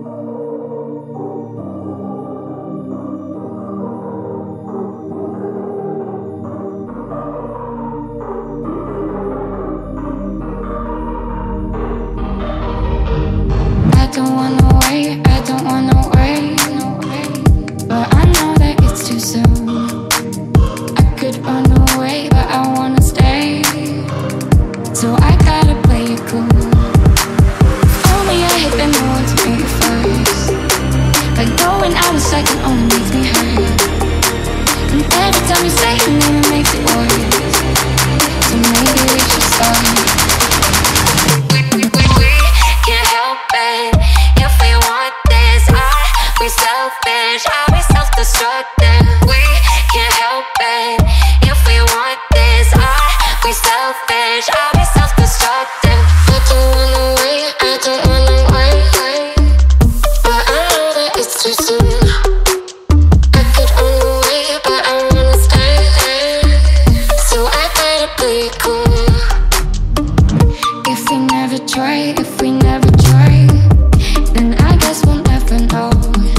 I don't wanna wait, I don't wanna wait, but I know that it's too soon. I could run away, but I wanna stay, so I gotta play it cool. If only I had been the one to make it first, but knowing I was second only makes me hurt. And every time you say your name it makes it worse, so maybe we should start. Can't help it if we want this. We selfish, are we self-destructive? We can't help it if we want this. We selfish, are we self-destructive? I don't wanna wait, I don't wanna wait, but I know that it's too soon. I could run away, but I wanna stay, so I gotta play it cool. If we never try, if we never try, then I guess we'll never know.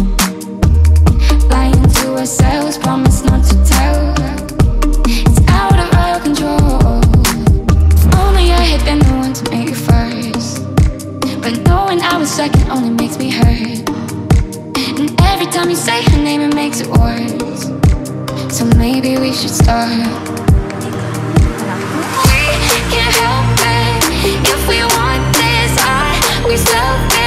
Lying to ourselves, promise not to tell. It's out of our control. If only I had been the one to make it first, but knowing I was second only makes me hurt. And every time you say her name it makes it worse, so maybe we should start. We can't help it if we want this. We selfish.